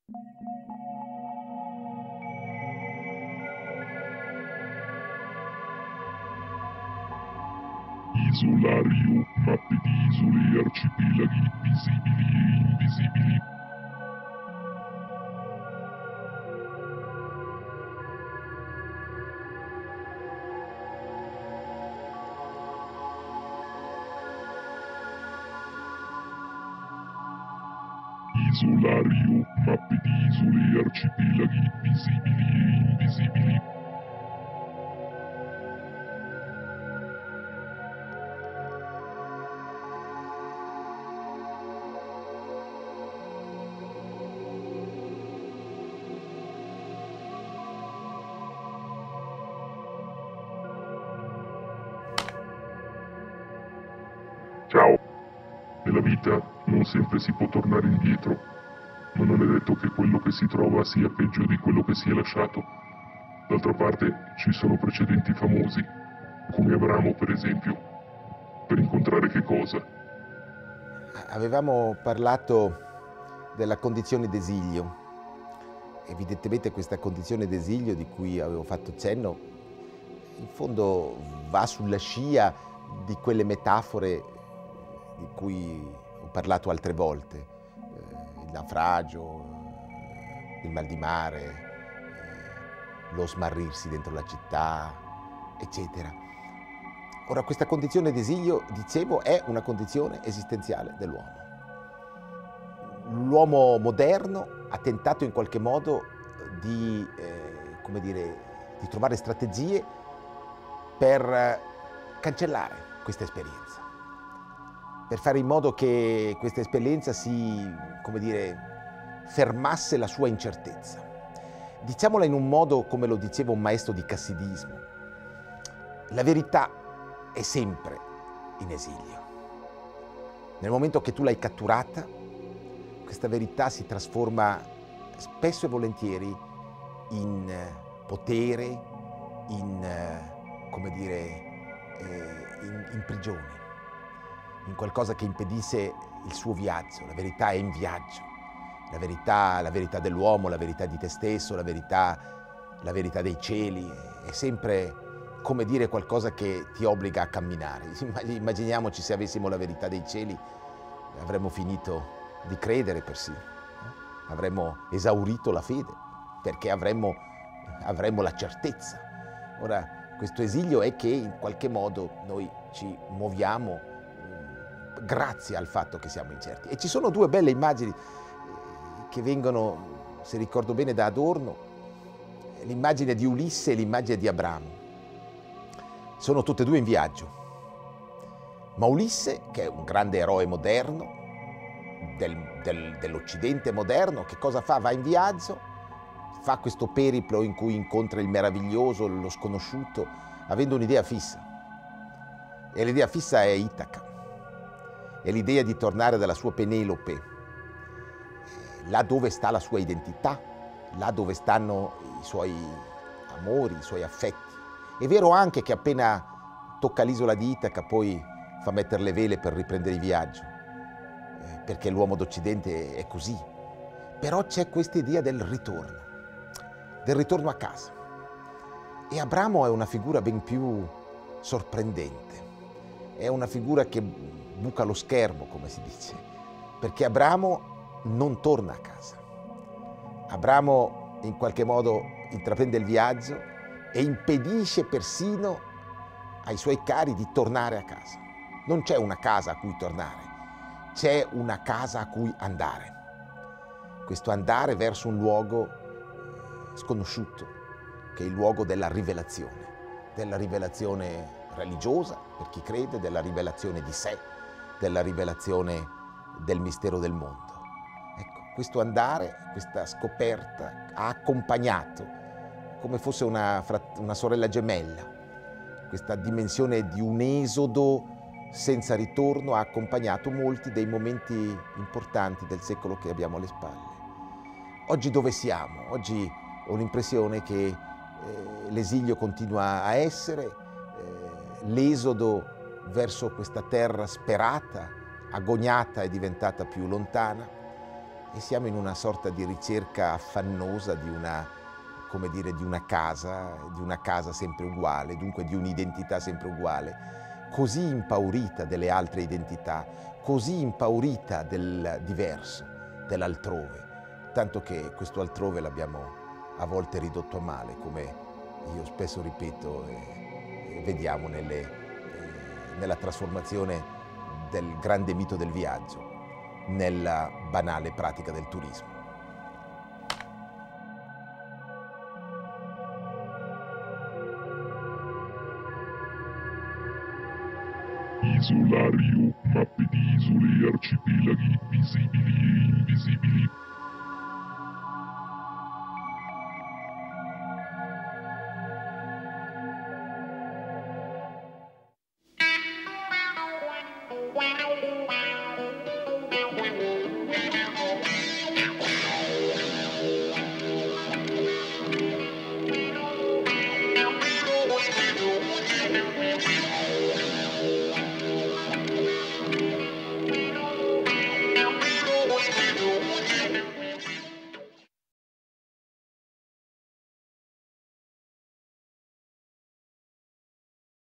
Isolario, mappe di isole e arcipelaghi visibili e invisibili. Isolario, mappe di isole e arcipelaghi visibili e invisibili. Ciao. Nella vita non sempre si può tornare indietro, ma non è detto che quello che si trova sia peggio di quello che si è lasciato. D'altra parte ci sono precedenti famosi, come Abramo per esempio, per incontrare che cosa? Avevamo parlato della condizione d'esilio. Evidentemente questa condizione d'esilio di cui avevo fatto cenno, in fondo va sulla scia di quelle metafore di cui ho parlato altre volte, il naufragio, il mal di mare, lo smarrirsi dentro la città, eccetera. Ora, questa condizione d'esilio, dicevo, è una condizione esistenziale dell'uomo. L'uomo moderno ha tentato in qualche modo di, di trovare strategie per cancellare questa esperienza, per fare in modo che questa esperienza fermasse la sua incertezza. Diciamola in un modo, come lo diceva un maestro di cassidismo: la verità è sempre in esilio. Nel momento che tu l'hai catturata, questa verità si trasforma spesso e volentieri in potere, in prigione, in qualcosa che impedisce il suo viaggio. La verità è in viaggio. La verità dell'uomo, la verità di te stesso, la verità dei cieli, è sempre qualcosa che ti obbliga a camminare. Immaginiamoci se avessimo la verità dei cieli, avremmo finito di credere persino, avremmo esaurito la fede, perché avremmo la certezza. Ora, questo esilio è che in qualche modo noi ci muoviamo grazie al fatto che siamo incerti. E ci sono due belle immagini che vengono, se ricordo bene, da Adorno, l'immagine di Ulisse e l'immagine di Abramo. Sono tutte e due in viaggio. Ma Ulisse, che è un grande eroe moderno, dell'Occidente moderno, che cosa fa? Va in viaggio, fa questo periplo in cui incontra il meraviglioso, lo sconosciuto, avendo un'idea fissa. E l'idea fissa è Itaca. È l'idea di tornare dalla sua Penelope, là dove sta la sua identità, là dove stanno i suoi amori, i suoi affetti. È vero anche che appena tocca l'isola di Itaca poi fa mettere le vele per riprendere il viaggio, perché l'uomo d'Occidente è così. Però c'è questa idea del ritorno a casa. E Abramo è una figura ben più sorprendente. È una figura che buca lo schermo, come si dice, perché Abramo non torna a casa. Abramo in qualche modo intraprende il viaggio e impedisce persino ai suoi cari di tornare a casa. Non c'è una casa a cui tornare, c'è una casa a cui andare. Questo andare verso un luogo sconosciuto, che è il luogo della rivelazione religiosa per chi crede, della rivelazione di sé, della rivelazione del mistero del mondo. Ecco, questo andare, questa scoperta ha accompagnato, come fosse una sorella gemella, questa dimensione di un esodo senza ritorno ha accompagnato molti dei momenti importanti del secolo che abbiamo alle spalle. Oggi dove siamo? Oggi ho l'impressione che l'esilio continua a essere, l'esodo verso questa terra sperata, agognata, è diventata più lontana. e siamo in una sorta di ricerca affannosa di una, come dire, di una casa sempre uguale, dunque di un'identità sempre uguale, così impaurita delle altre identità, così impaurita del diverso, dell'altrove, tanto che questo altrove l'abbiamo a volte ridotto a male, come io spesso ripeto e vediamo nella trasformazione del grande mito del viaggio nella banale pratica del turismo. Isolario, mappe di isole e arcipelaghi visibili e invisibili.